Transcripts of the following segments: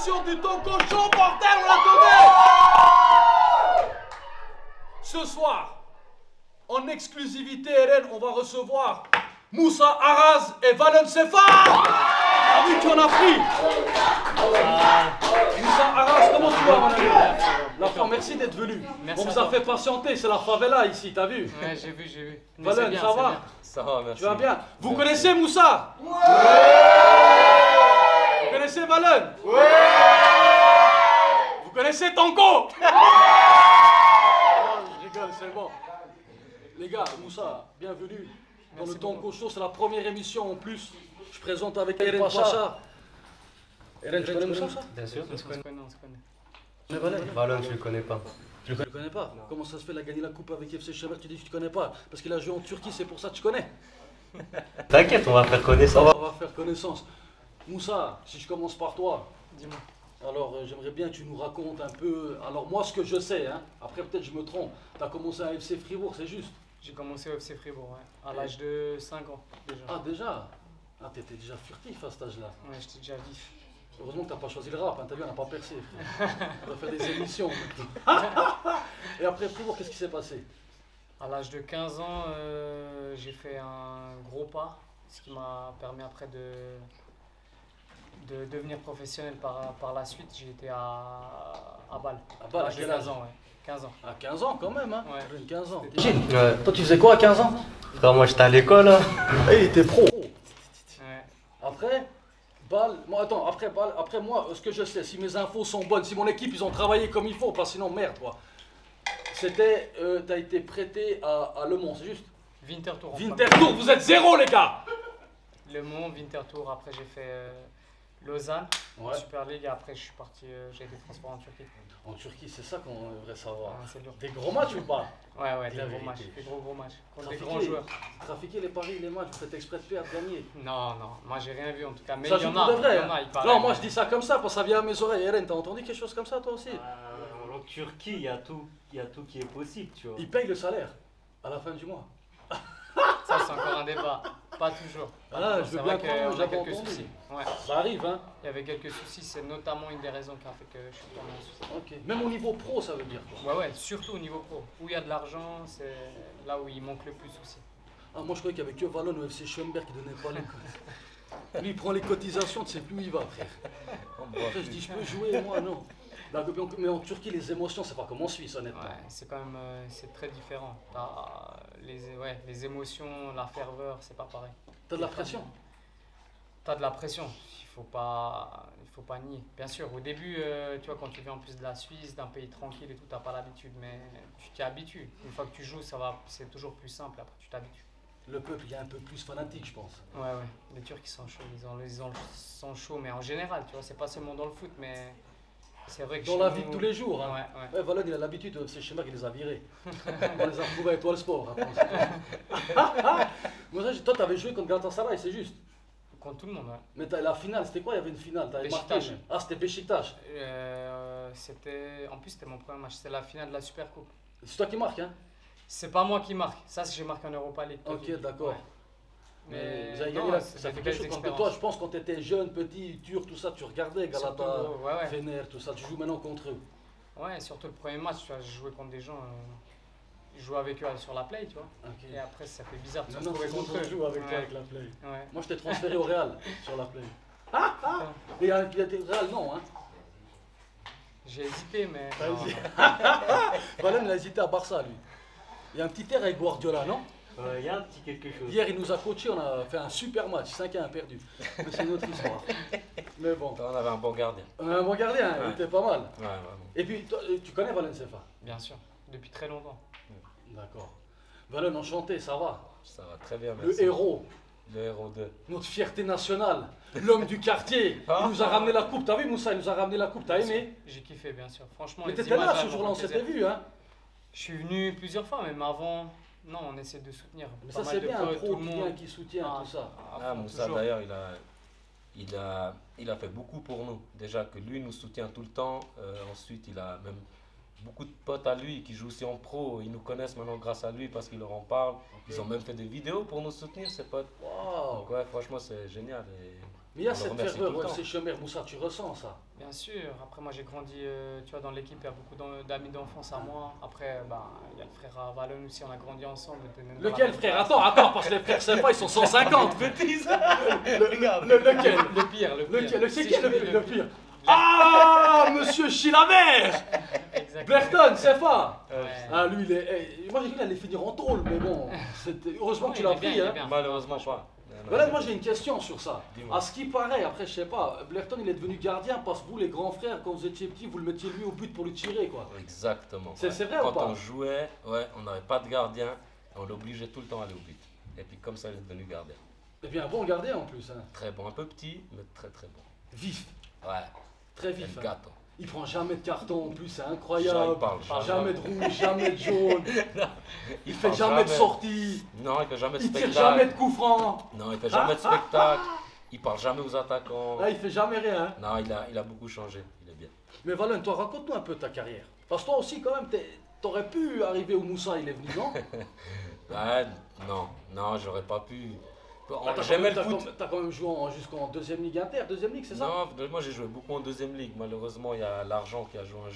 émission du Tonko Show, bordel, on l'attendait. Ce soir, en exclusivité, Hélène, on va recevoir Moussa Arraz et Valen Sefa. Ah oui, tu en as pris. Moussa Arraz, comment tu vas, mon ami? L'enfant, merci d'être venu. Merci, on vous a fait patienter, c'est la favela ici, t'as vu? Ouais, j'ai vu. Valen, ça va? Ça va, merci. Tu vas bien? Vous connaissez Moussa? Ouais. Vous connaissez Valen? Ouais. Vous connaissez Tonko? Je rigole, c'est bon. Les gars, Moussa, bienvenue dans le Tonko Show, c'est la première émission en plus. Je présente avec Eren Pacha. Eren, tu connais Moussa? Bien sûr. On se connaît. Mais Valen, je le connais pas. Tu le connais pas? Non. Comment ça se fait, il a gagné la coupe avec FC Chevert, tu dis que tu connais pas? Parce qu'il a joué en Turquie, c'est pour ça que tu connais? T'inquiète, on va faire connaissance. On va faire connaissance. Moussa, si je commence par toi. Dis-moi. Alors, j'aimerais bien que tu nous racontes un peu. Alors, moi, ce que je sais, hein, après peut-être je me trompe, tu as commencé à FC Fribourg, c'est juste? J'ai commencé au FC Fribourg, ouais, à l'âge de 5 ans déjà. Ah, déjà? Ah, t'étais déjà furtif à cet âge-là. Ouais, j'étais déjà vif. Heureusement que t'as pas choisi le rap, hein, t'as vu, on n'a pas percé, frère. On va faire des émissions. Et après Fribourg, qu'est-ce qui s'est passé? À l'âge de 15 ans, j'ai fait un gros pas, ce qui m'a permis après de devenir professionnel par la suite. J'ai été à Bâle. À Bâle, à l'âge de quel 15 âge? ans, ouais. 15 ans. À 15 ans quand même, hein? Ouais. 15 ans. Ouais. Toi, tu faisais quoi à 15 ans? Frère, moi j'étais à l'école. Hein. Il était pro. Ouais. Après, Bâle, moi, attends, après Bâle, après moi, ce que je sais, si mes infos sont bonnes, si mon équipe, ils ont travaillé comme il faut, parce que sinon, merde, quoi. C'était, t'as été prêté à Le Mans, c'est juste? Winterthur. Winterthur, vous êtes zéro, les gars! Le Mans, Winterthur, après j'ai fait Lausanne, Ouais. Super League, et après je suis parti, j'ai été transféré en Turquie. En Turquie, c'est ça qu'on devrait savoir. Ah, c'est dur. Des gros matchs ou pas? Ouais, Dis la des gros vérité. matchs, des gros matchs, contre des grands Trafiquer, joueurs. trafiquer les paris, les matchs, vous faites exprès de perdre, gagner. Non, moi j'ai rien vu en tout cas, mais Ça il y joue en pour a, de vrai, il y en hein. a, il paraît. Non, moi je dis ça comme ça, parce que ça vient à mes oreilles. Hélène, t'as entendu quelque chose comme ça toi aussi? En Turquie, il y a tout qui est possible, tu vois. Ils payent le salaire à la fin du mois. Ça c'est encore un débat, pas toujours. Ah, je C'est veux vrai bien prendre, qu'on a j'avais quelques entendu. soucis. Ouais. Ça arrive, hein? Il y avait quelques soucis, c'est notamment une des raisons qui a fait que je suis tombé en souci. Ok. Même au niveau pro, ça veut dire quoi? Ouais, surtout au niveau pro. Où il y a de l'argent, c'est là où il manque le plus de soucis. Ah, moi je croyais qu'il y avait que Vallon au FC Schoenberg qui donnait pas les cotes. Lui il prend les cotisations, tu sais plus où il va, frère. Après je dis je peux jouer, moi non. Mais en Turquie, les émotions, c'est pas comme en Suisse, honnêtement. Ouais, c'est quand même c'est très différent. Les émotions, la ferveur, c'est pas pareil. T'as de la pression? T'as de la pression, il faut pas nier. Bien sûr, au début, tu vois, quand tu viens en plus de la Suisse, d'un pays tranquille et tout, t'as pas l'habitude, mais tu t'y habitues. Une fois que tu joues, c'est toujours plus simple, après tu t'habitues. Le peuple, il est un peu plus fanatique, je pense. Ouais, les Turcs, ils sont chauds, ils sont chauds, mais en général, tu vois, c'est pas seulement dans le foot, mais c'est vrai que Dans la vie de tous les jours, hein. Ouais. Vallon, il a l'habitude, c'est chez moi qui les a virés. On les a retrouvés à Étoile Sport, après. Moi, toi, t'avais joué contre Galatasaray, c'est juste. Contre tout le monde, ouais. Mais la finale, c'était quoi? Il y avait une finale, t'avais marqué. Beşiktaş. Ah, c'était Beşiktaş. En plus, c'était mon premier match, c'était la finale de la Super Coupe. C'est toi qui marques, hein? C'est pas moi qui marque, ça j'ai marqué en Europa League. Ok, d'accord. Ouais. Mais vous avez non, gagné la... ça ça fait fait des quelque chose. Quand expériences. toi, je pense, quand tu étais jeune, petit, turc, tout ça, tu regardais Galata, Surtout, ouais. Fener, tout ça. Tu joues maintenant contre eux. Ouais, surtout le premier match, tu vois, je jouais contre des gens. Je jouais avec eux sur la play, tu vois. Ok. Et après, ça fait bizarre de se Maintenant, retrouver tout le contre monde eux. joue avec toi, Ouais. avec la play. Ouais. Moi, je t'ai transféré au Real sur la play. Et il a été Real, non, hein? J'ai hésité, mais. T'as non, hésité. non. Valen, il a hésité à Barça, lui. Il y a un petit air avec Guardiola, non? Il y a un petit quelque chose. Hier, il nous a coaché, on a fait un super match, 5-1 perdu. Mais c'est une autre histoire. Mais bon. On avait un bon gardien. On a un bon gardien, il Ouais. était pas mal. Ouais, vraiment. Et puis, toi, tu connais Valen Sefa? Bien sûr, depuis très longtemps. D'accord. Valen, enchanté, ça va? Ça va très bien, Le merci. héros, Le héros 2. notre fierté nationale, l'homme du quartier. Il nous a ramené la coupe. T'as vu, Moussa, il nous a ramené la coupe. T'as aimé? J'ai kiffé, bien sûr. Franchement, Mais les t'étais là images, ce elles jour-là, m'ont on fait s'était plaisir. vu, hein? Je suis venu plusieurs fois, même avant. Non, on essaie de soutenir. Mais pas ça, mal c'est de bien, un potes, pro tout qui le vient, monde. qui soutient, tout ça. Ah, Moussa, toujours. d'ailleurs, il a fait beaucoup pour nous. Déjà que lui nous soutient tout le temps. Ensuite, il a même beaucoup de potes à lui qui jouent aussi en pro, ils nous connaissent maintenant grâce à lui parce qu'il leur en parle. Ils ont même fait des vidéos pour nous soutenir, ces potes. Waouh. Donc ouais, franchement, c'est génial. Et Mais il y a on le cette remercie ferveur tout le temps. UFC Chômeur, Moussa, tu ressens ça? Bien sûr. Après, moi, j'ai grandi, tu vois, dans l'équipe, il y a beaucoup d'amis d'enfance à moi. Après, ben, il y a le frère Valon aussi, on a grandi ensemble. on était même dans la Lequel même frère? classe. Attends, parce que les frères Sefa, ils sont 150, bêtise. Lequel? Le pire, le pire. Lequel? C'est Si qui je te dis le pire? Ah, monsieur Chilaver. Exactement. Blairton, Sefa. Ouais. Ah, lui, il est. Moi, j'ai cru qu'il allait finir en tôle, mais bon. Heureusement que tu Non, l'as il est bien, pris, il est hein. bien. Malheureusement pas. Voilà, moi j'ai une question sur ça. Dis-moi. À ce qui paraît, après je sais pas, Blairton il est devenu gardien parce que vous les grands frères, quand vous étiez petits, vous le mettiez lui au but pour lui tirer quoi. Exactement. C'est vrai Quand ou pas? on jouait, ouais, on n'avait pas de gardien, et on l'obligeait tout le temps à aller au but. Et puis comme ça, il est devenu gardien. Et bien bon gardien en plus, hein. Très bon, un peu petit, mais très très bon. Vif, Ouais, très el vif. Hein. gato. Il prend jamais de carton en plus, c'est Il incroyable. parle Jamais de rouge, jamais de jaune. Il fait parle jamais de sortie. Non, il fait jamais de Il tire spectacle. jamais de coup franc. Non, il fait jamais de spectacle. Il parle jamais aux attaquants. Là il fait jamais rien. Hein. Non, il a beaucoup changé. Il est bien. Mais Valon, toi raconte-nous un peu ta carrière. Parce que toi aussi quand même, t'aurais pu arriver où Moussa il est venu, non? Ouais, non, j'aurais pas pu. Ah, J'aimais le foot. T'as quand même joué jusqu'en deuxième ligue inter, deuxième ligue, c'est ça? Non, moi j'ai joué beaucoup en deuxième ligue. Malheureusement, il y a l'argent qui a joué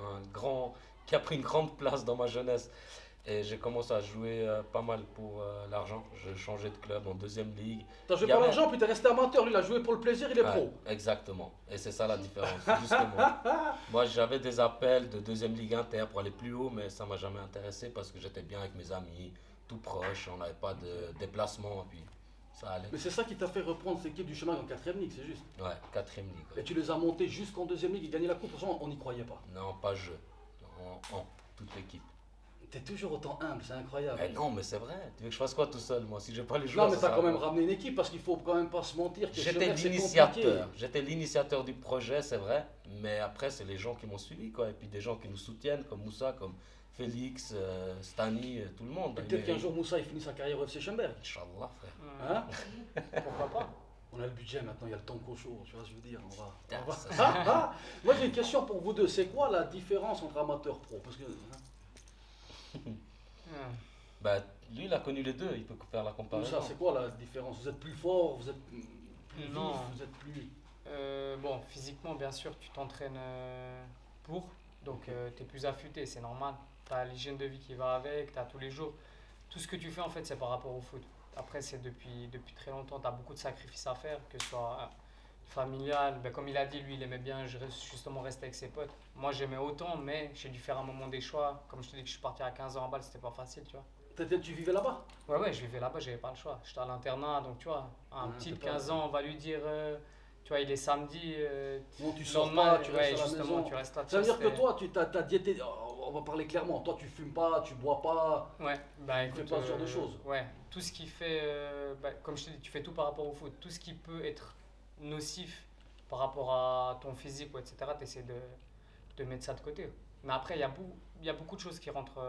qui a pris une grande place dans ma jeunesse. Et j'ai commencé à jouer pas mal pour l'argent. Je changeais de club en deuxième ligue. T'as joué Il y pour avait- l'argent, puis t'es resté amateur. Lui, il a joué pour le plaisir, il est Ouais, pro. exactement. Et c'est ça la différence, justement. Moi, j'avais des appels de deuxième ligue inter pour aller plus haut, mais ça m'a jamais intéressé parce que j'étais bien avec mes amis, tout proche, on n'avait pas de déplacement, et puis ça allait. Mais c'est ça qui t'a fait reprendre cette équipe du chemin en quatrième ligue, c'est juste. Ouais, quatrième ligue. Et Ouais. tu les as montés jusqu'en deuxième ligue et gagné la coupe. Pourtant, on n'y croyait pas. Non, pas je. Toute l'équipe. T'es toujours autant humble, c'est incroyable. Mais non, mais c'est vrai. Tu veux que je fasse quoi tout seul, moi? Si j'ai pas les joueurs. Non, mais ça t'as sert quand à même quoi? ramené une équipe parce qu'il faut quand même pas se mentir. que J'étais Chemin, c'est l'initiateur. compliqué. J'étais l'initiateur du projet, c'est vrai. Mais après, c'est les gens qui m'ont suivi, quoi. Et puis des gens qui nous soutiennent, comme Moussa, comme Félix, Stani, tout le monde. Et peut-être qu'un jour, Moussa, il finit sa carrière au FC Schönberg. Inch'Allah, frère. Hein? Pourquoi pas? On a le budget maintenant, il y a le temps chaud, tu vois ce que je veux dire. On va. Ah, ça, Moi, j'ai une question pour vous deux. C'est quoi la différence entre amateur pro? Parce que. Bah, lui, il a connu les deux, il peut faire la comparaison. Moussa, c'est quoi la différence? Vous êtes plus fort, vous êtes plus vif, Non. vous êtes plus. Bon, physiquement, bien sûr, tu t'entraînes pour, donc tu es plus affûté, c'est normal. Tu as l'hygiène de vie qui va avec, tu as tous les jours. Tout ce que tu fais, en fait, c'est par rapport au foot. Après, c'est depuis très longtemps, tu as beaucoup de sacrifices à faire, que ce soit familial. Ben, comme il a dit, lui, il aimait bien justement rester avec ses potes. Moi, j'aimais autant, mais j'ai dû faire un moment des choix. Comme je te dis que je suis parti à 15 ans en balle, c'était pas facile, tu vois. Tu vivais là-bas? Ouais, je vivais là-bas, j'avais pas le choix. J'étais à l'internat, donc tu vois, un Ouais, petit de t'es pas- 15 ans, on va lui dire, tu vois, il est samedi. Non, tu le sors lendemain, pas, tu restes à la justement, maison. tu restes là. Ça veut dire que c'était- toi, tu t'as diété. On va parler clairement. Toi, tu fumes pas, tu bois pas. Ouais, bah tu fais écoute. pas ce genre de choses. Ouais, tout ce qui fait. Comme je te dis, tu fais tout par rapport au foot. Tout ce qui peut être nocif par rapport à ton physique, ou etc., tu essaies de mettre ça de côté. Mais après, il y a beaucoup de choses qui rentrent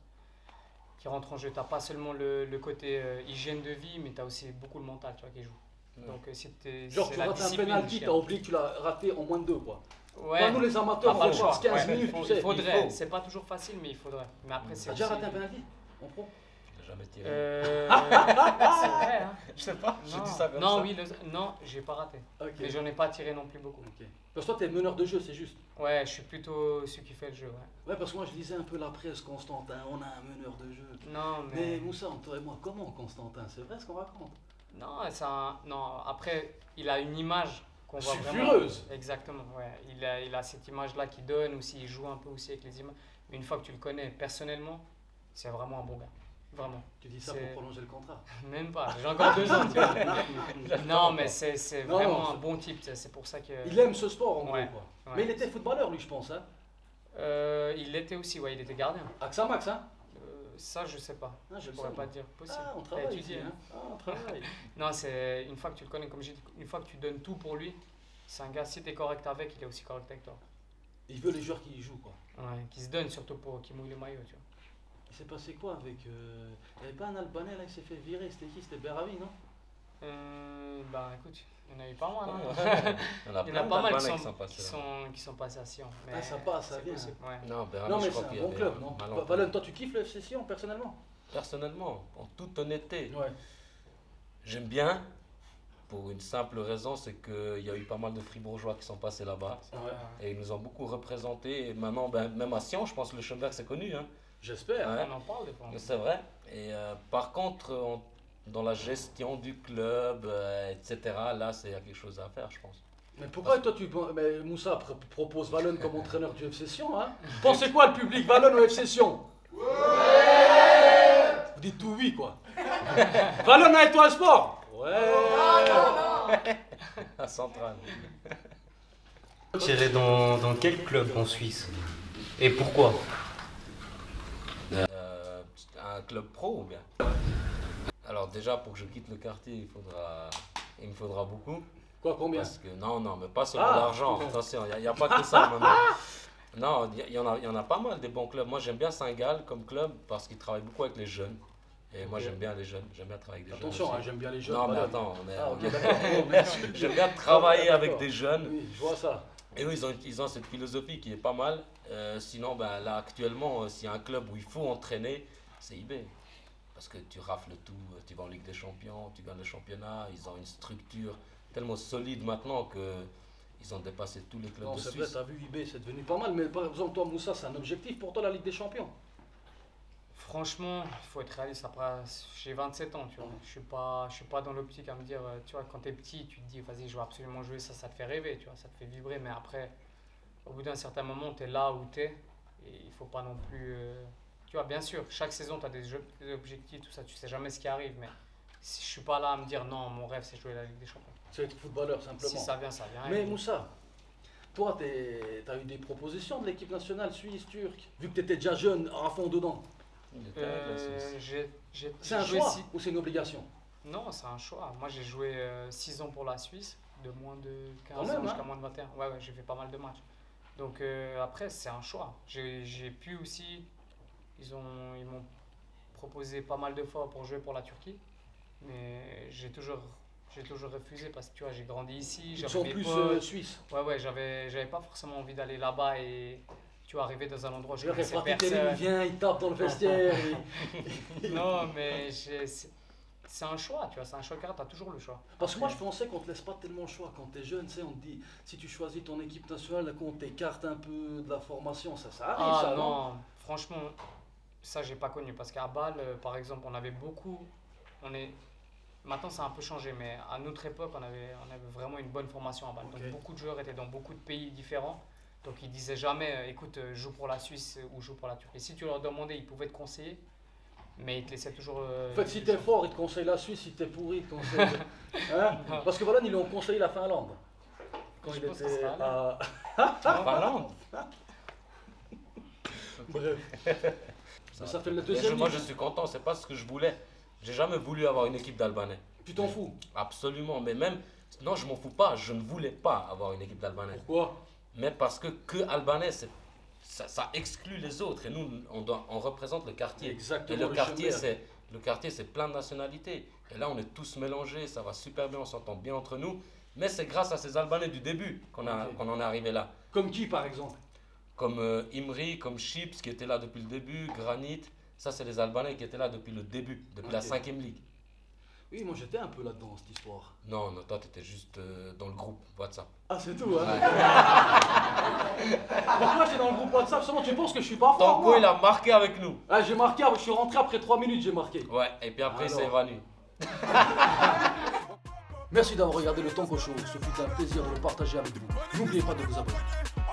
en jeu. Tu n'as pas seulement le côté hygiène de vie, mais tu as aussi beaucoup le mental, tu vois, qui joue. Ouais. Donc, Genre, c'est tu la rates un discipline penalty, qui t'as oublié que tu l'as raté en moins de 2, quoi. Ouais. Pas nous, les amateurs, T'as on pas le passe choix. 15 Ouais, minutes, tu sais. il faudrait. faut. C'est pas toujours facile, mais il faudrait. Mais après, c'est T'as déjà aussi- raté un penalty en pro? Je l'ai jamais tiré. C'est vrai, hein. Je sais pas, j'ai Non, dit ça comme non, ça. oui, non, j'ai pas raté. Ok. Mais j'en ai pas tiré non plus beaucoup. Ok. Parce que toi, t'es meneur de jeu, c'est juste. Ouais, je suis plutôt celui qui fait le jeu, ouais. Ouais, parce que moi, je lisais un peu la presse, Constantin, on a un meneur de jeu. Non, Mais mais. Moussa, toi et moi, comment Constantin? C'est vrai ce qu'on raconte? Non, non, après, il a une image qu'on voit vraiment. Sulfureuse. Exactement, ouais. Il a cette image-là qui donne, aussi, il joue un peu aussi avec les images. Mais une fois que tu le connais personnellement, c'est vraiment un bon gars. Vraiment. Tu dis ça pour C'est- prolonger le contrat. Même pas, j'ai encore 2 ans, tu vois. Non, mais c'est Non, vraiment non, un c'est- bon type, c'est pour ça que. Il aime ce sport, en Ouais. gros, quoi. Ouais. Mais il était footballeur, lui, je pense, hein. Il l'était aussi, ouais, il était gardien. Axamax, hein. Ça, je sais pas. Ah, je je le pourrais sais, pas moi. te dire. Possible. Ah, on À travaille étudier, ici, hein. Ah, on travaille. Non, c'est une fois que tu le connais, comme j'ai dit, une fois que tu donnes tout pour lui, c'est un gars, si tu es correct avec, il est aussi correct avec toi. Il veut les joueurs qui y jouent, quoi. Ouais, qui se donne surtout pour qui mouille le maillot, tu vois. Il s'est passé quoi avec. Il n'y avait pas un Albanais là qui s'est fait virer, c'était qui? C'était Beravi, non? Bah écoute, il y en a eu pas mal. Hein. Il y en a Il y en a plein pas mal d'Albanais qui sont passés à Sion. Ah, ça passe, ça c'est vient. possible, ouais. Non, Bérami, Non, mais je c'est crois qu'il y un bon avait club, un non malentendu. Valon, toi, tu kiffes le FC Sion, personnellement? Personnellement, en toute honnêteté, Ouais. j'aime bien. Pour une simple raison, c'est qu'il y a eu pas mal de Fribourgeois qui sont passés là-bas. Ouais. Et ils nous ont beaucoup représentés. Et maintenant, même à Sion, je pense que le Schönberg, c'est connu. Hein. J'espère. Ouais. On en parle des fois. C'est vrai. Et par contre, dans la gestion du club, etc., là, il y a quelque chose à faire, je pense. Mais pourquoi toi mais Moussa propose Valon comme entraîneur du FC Sion, hein? Pensez quoi le public, Valon au FC Sion? Ouais. Vous dites tout oui, quoi. Valon à Étoile Sport? Ouais. À Centrale. Tu irais dans quel club en Suisse? Et pourquoi? Un club pro ou bien? Alors déjà, pour que je quitte le quartier, il me faudra beaucoup. Quoi, combien? Parce que, non, mais pas seulement Ah, l'argent, ok. attention, il n'y a pas que ça maintenant. Non, il y en a pas mal des bons clubs. Moi, j'aime bien Saint-Gall comme club parce qu'ils travaillent beaucoup avec les jeunes. Et moi, Ok. j'aime bien les jeunes. J'aime bien travailler avec des Attention, jeunes hein, aussi. j'aime bien les jeunes. Non, mais Valon. attends, Ah, ok, d'accord. Bon, merci. j'aime bien travailler Ah, avec d'accord. des jeunes. Oui, je vois ça. Et eux, ils ont cette philosophie qui est pas mal. Sinon, ben, là, actuellement, s'il y a un club où il faut entraîner, c'est IB. Parce que tu rafles tout, tu vas en Ligue des Champions, tu gagnes le championnat, ils ont une structure tellement solide maintenant qu'ils ont dépassé tous les clubs Non, de c'est vrai, Suisse. t'as vu IB, c'est devenu pas mal. Mais par exemple, toi, Moussa, c'est un objectif pour toi, la Ligue des Champions? Franchement, il faut être réaliste. Après, j'ai 27 ans, tu vois. Je suis pas dans l'optique à me dire, tu vois, quand t'es petit, tu te dis, vas-y, je vais absolument jouer ça, ça te fait rêver, tu vois, ça te fait vibrer. Mais après, au bout d'un certain moment, t'es là où t'es. Et il faut pas non plus. Tu vois, bien sûr, chaque saison, tu as des objectifs, tout ça, tu sais jamais ce qui arrive. Mais si je suis pas là à me dire, non, mon rêve, c'est jouer la Ligue des Champions. C'est être footballeur, simplement. Si ça vient, ça vient. Mais Et- Moussa, toi, t'as eu des propositions de l'équipe nationale suisse, turque, vu que tu étais déjà jeune, à fond dedans. Il était avec la Suisse. j'ai C'est un joué choix ou c'est une obligation? Non, c'est un choix. Moi, j'ai joué 6 ans pour la Suisse, de moins de 15 Quand même, ans jusqu'à hein. moins de 21. Ouais, j'ai fait pas mal de matchs. Donc après, c'est un choix. J'ai pu aussi, ils m'ont proposé pas mal de fois pour jouer pour la Turquie, mais j'ai toujours refusé parce que tu vois, j'ai grandi ici, Ils j'avais sont mes plus potes. suisses. Ouais, j'avais pas forcément envie d'aller là-bas et tu vois, arriver dans un endroit où je Je connaissais il personne. vient, il tape dans le vestiaire. Non, mais c'est un choix, tu vois, c'est un choix car tu as toujours le choix. Parce que moi, je pensais qu'on te laisse pas tellement le choix. Quand tu es jeune, tu sais, on te dit, si tu choisis ton équipe nationale, qu'on t'écarte un peu de la formation, ça arrive, Ah ça, non? non, franchement, ça j'ai pas connu parce qu'à Bâle, par exemple, on avait beaucoup. Maintenant ça a un peu changé, mais à notre époque, on avait vraiment une bonne formation à Bâle. Ok. Donc beaucoup de joueurs étaient dans beaucoup de pays différents. Donc ils disaient jamais, écoute, joue pour la Suisse ou joue pour la Turquie. Si tu leur demandais, ils pouvaient te conseiller, mais ils te laissaient toujours. En fait, si t'es fort, ils te conseillent la Suisse. Si t'es pourri, ils te conseillent. Hein? Parce que voilà, ils lui ont conseillé la Finlande. Quand Je il pense que était ça sera là. à. Finlande. Bref. Ça fait le Mais deuxième. moi, je suis content, c'est pas ce que je voulais. J'ai jamais voulu avoir une équipe d'Albanais. Tu t'en fous. Absolument, mais même, non, je m'en fous pas, je ne voulais pas avoir une équipe d'Albanais. Pourquoi? Mais parce que Albanais, ça exclut les autres et nous, on représente le quartier. Exactement. Et le quartier, Schönberg. c'est plein de nationalités. Et là, on est tous mélangés, ça va super bien, on s'entend bien entre nous. Mais c'est grâce à ces Albanais du début qu'on en est arrivé là. Comme qui, par exemple? Comme Imri, comme Chips qui était là depuis le début, Granit. Ça, c'est les Albanais qui étaient là depuis le début, depuis la Ok. 5e ligue. Oui, moi j'étais un peu là-dedans, cette histoire. Non, toi, tu étais juste dans le groupe WhatsApp. Ah, c'est tout, hein? Pourquoi j'étais dans le groupe WhatsApp? Seulement, tu penses que je suis pas fort, Tanko, moi? il a marqué avec nous. Ah, j'ai marqué, je suis rentré après 3 minutes, j'ai marqué. Ouais, et puis après, il s'est Alors. évanoui. Merci d'avoir regardé le Tanko Show. Ce fut un plaisir de le partager avec vous. N'oubliez pas de vous abonner.